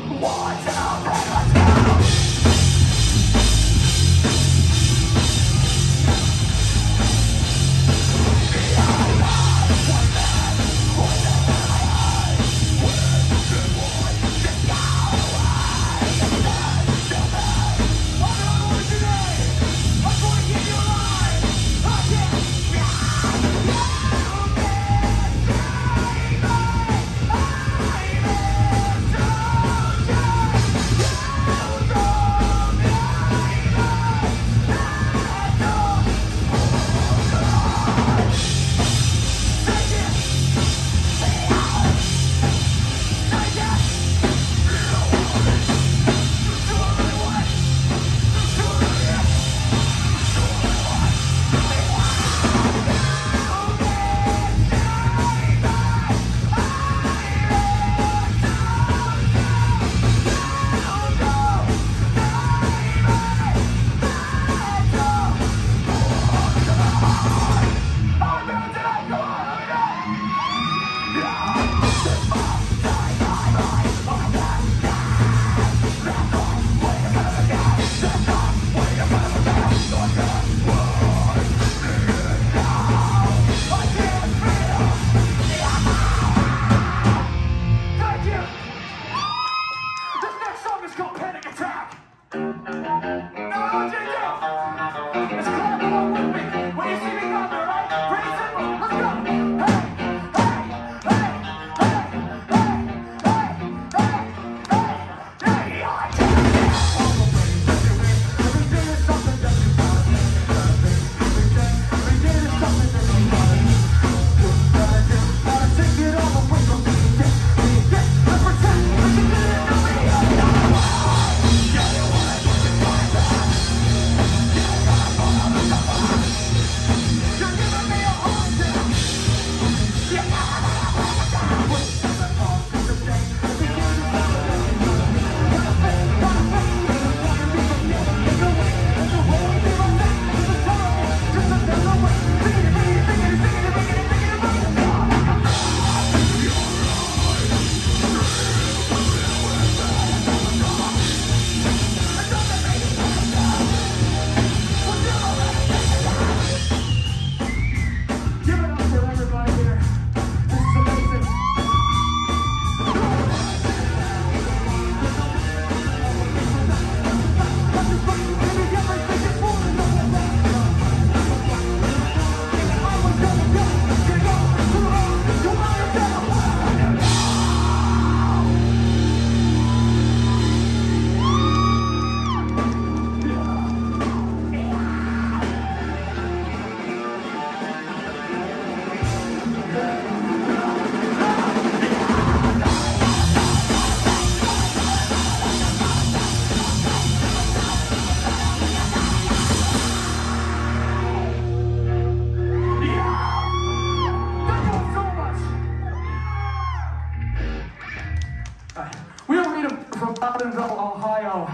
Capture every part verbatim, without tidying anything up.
Ohio.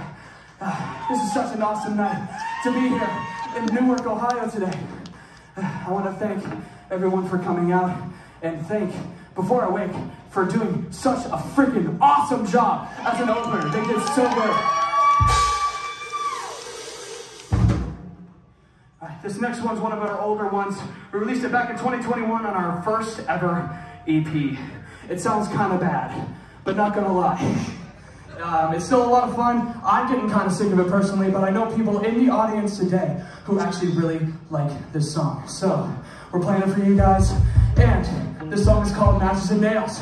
Uh, this is such an awesome night to be here in Newark, Ohio today. Uh, I want to thank everyone for coming out and thank Before I Wake for doing such a freaking awesome job as an opener. They did so good. Uh, this next one's one of our older ones. We released it back in twenty twenty-one on our first ever E P. It sounds kind of bad, but not gonna lie. Um, it's still a lot of fun. I'm getting kind of sick of it personally, but I know people in the audience today who actually really like this song. So we're playing it for you guys, and this song is called Matches and Nails.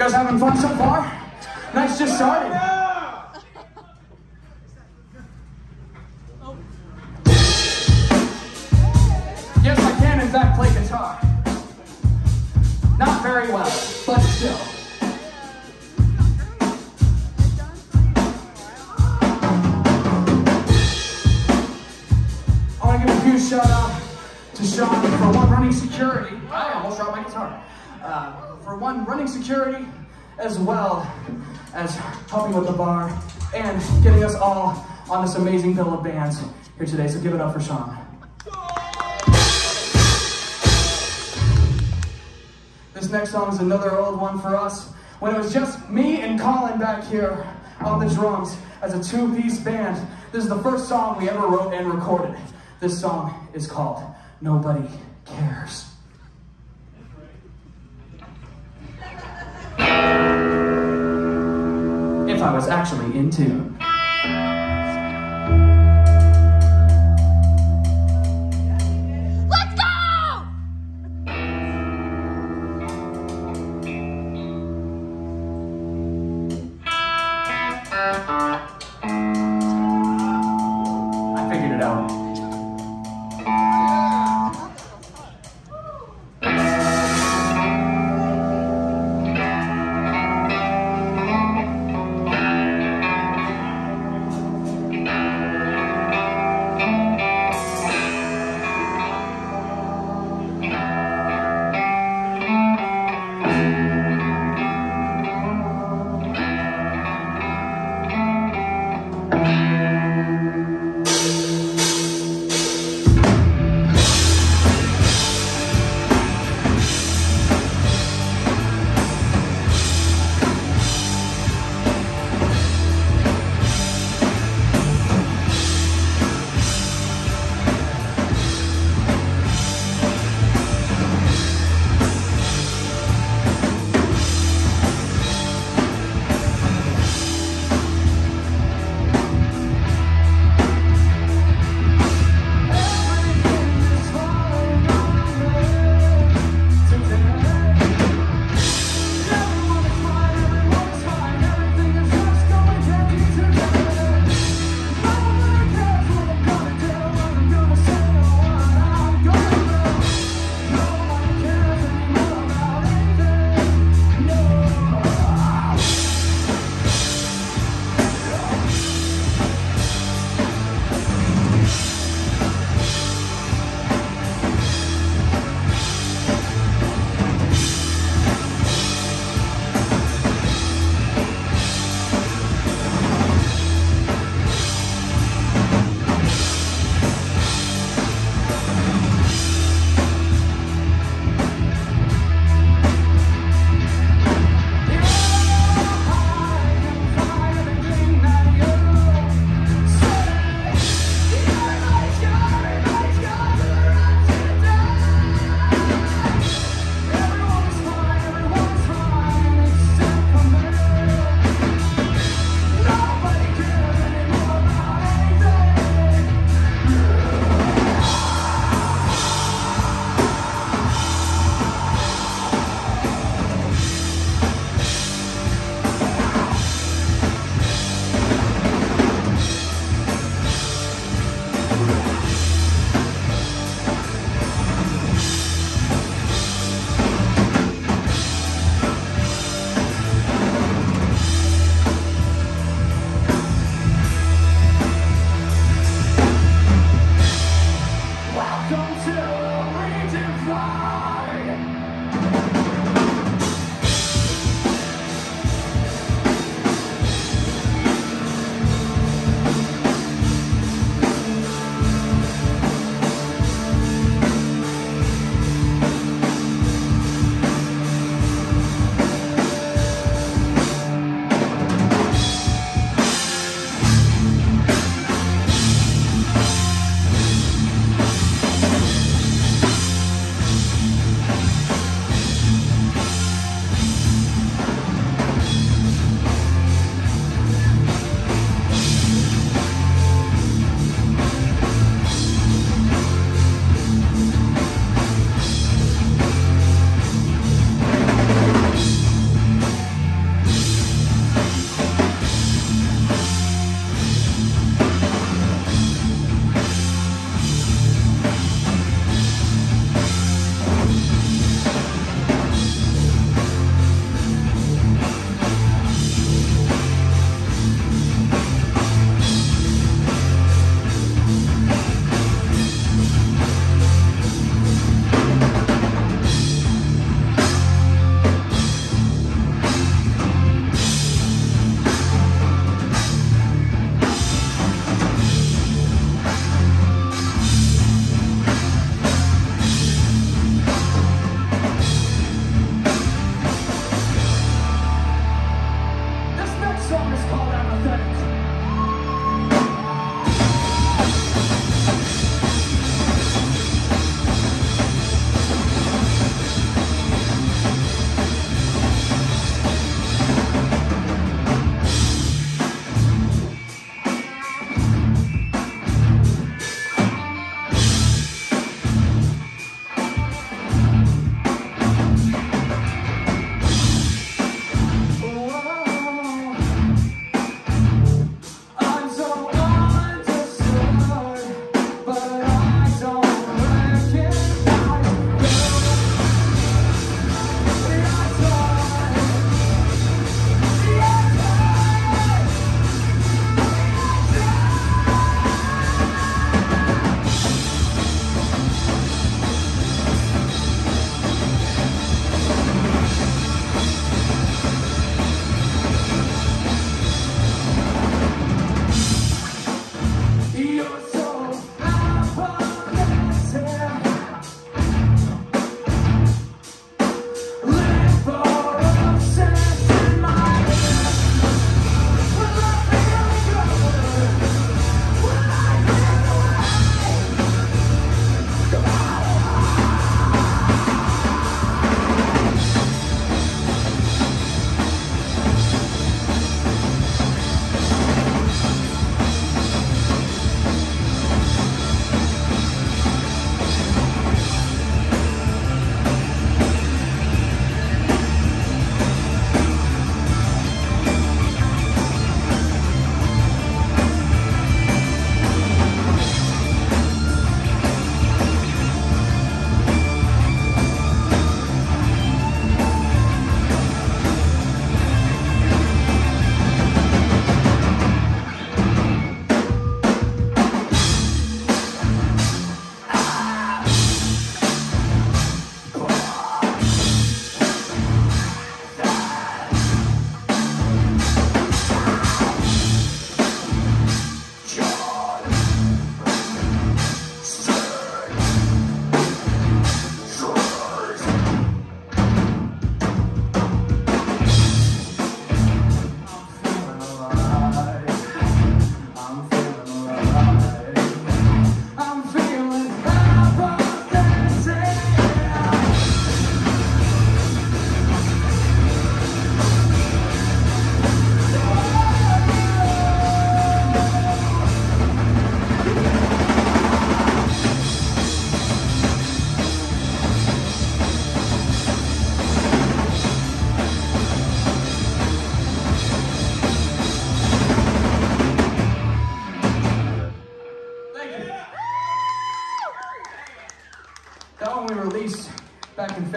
guys having fun so far? Night's just started. Yes, I can in fact play guitar. Not very well, but still. I want to give a huge shout out to Sean for one running security. I almost dropped my guitar. Uh, for one running security, as well as helping with the bar and getting us all on this amazing bill of bands here today. So give it up for Sean. This next song is another old one for us. When it was just me and Colin back here on the drums as a two-piece band, this is the first song we ever wrote and recorded. This song is called Nobody Cares. If I was actually in tune. I figured it out.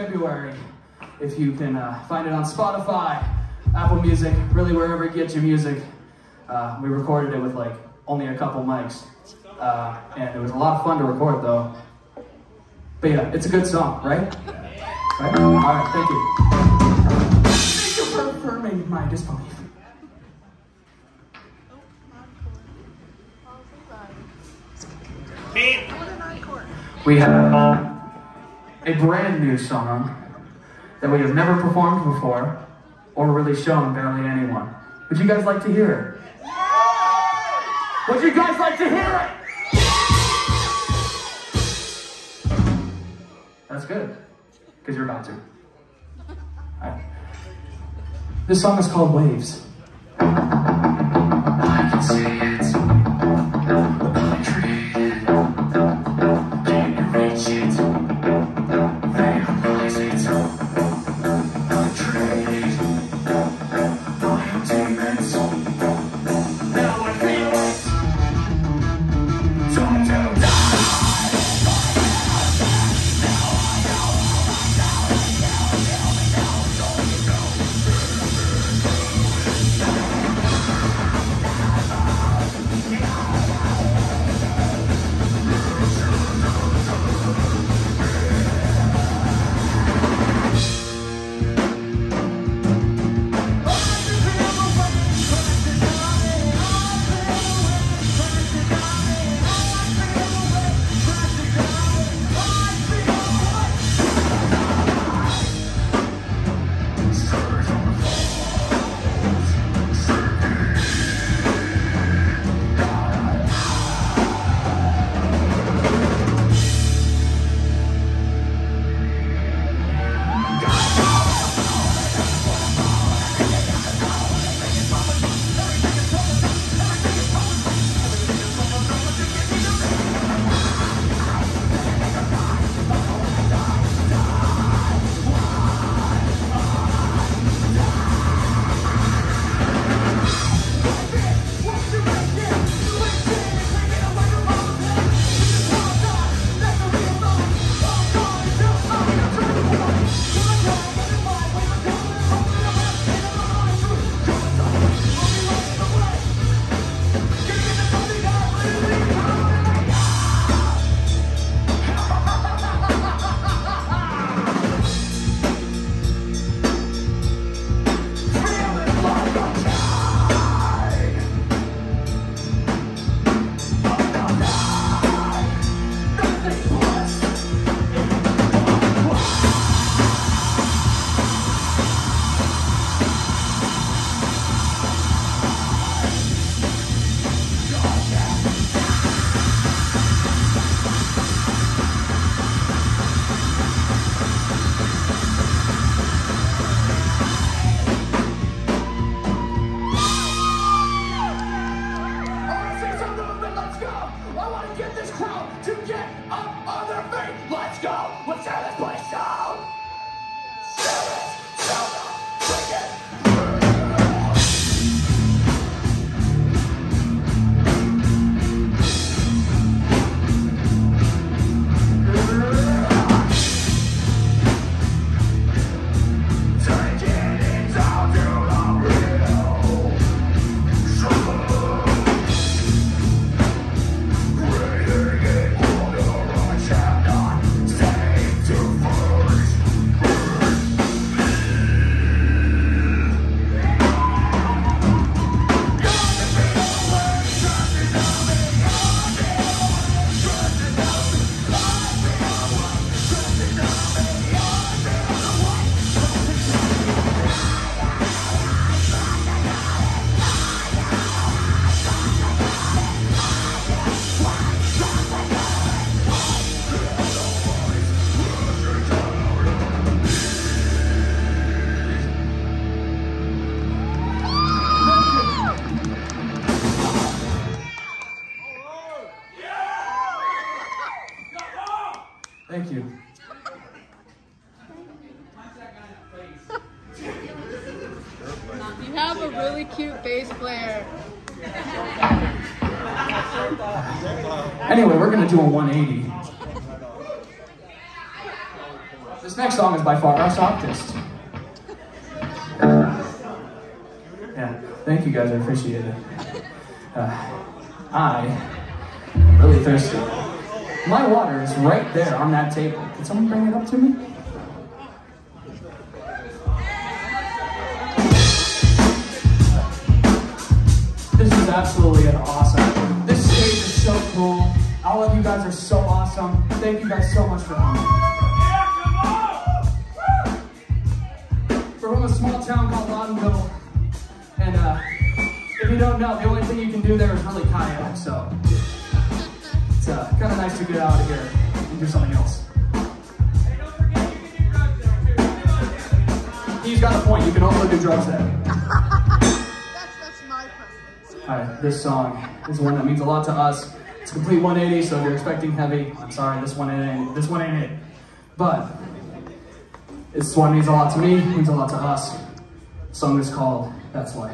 February. If you can uh, find it on Spotify, Apple Music, really wherever you get your music. Uh, we recorded it with like only a couple mics. Uh, and it was a lot of fun to record though. But yeah, it's a good song, right? Right? All right, thank you. Thank you for affirming my disbelief. We have a brand new song that we have never performed before or really shown barely anyone. Would you guys like to hear it? Would you guys like to hear it? That's good, because you're about to. All right. This song is called Waves. I can see it, the poetry, can you reach it, realize it, betrayed, my own demons, now I feel it, time to die. Thank you. You have a really cute bass player. Anyway, we're gonna do a one eighty. This next song is by far our softest. Yeah, thank you guys, I appreciate it. Uh, I am really thirsty. My water is right there on that table. Can someone bring it up to me? This is absolutely awesome. This stage is so cool. All of you guys are so awesome. Thank you guys so much for coming. We're from a small town called Loudonville. And uh, if you don't know, the only thing you can do there is really kayak, so it's uh, kind of nice to get out of here and do something else. Hey, don't forget you can do drugs there too. He's got a point, you can also do drugs there. That's, that's my preference. Alright, this song is one that means a lot to us. It's a complete one eighty, so if you're expecting heavy, I'm sorry, this one ain't, this one ain't it. But this one means a lot to me, means a lot to us. The song is called That's Life.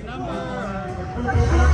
number.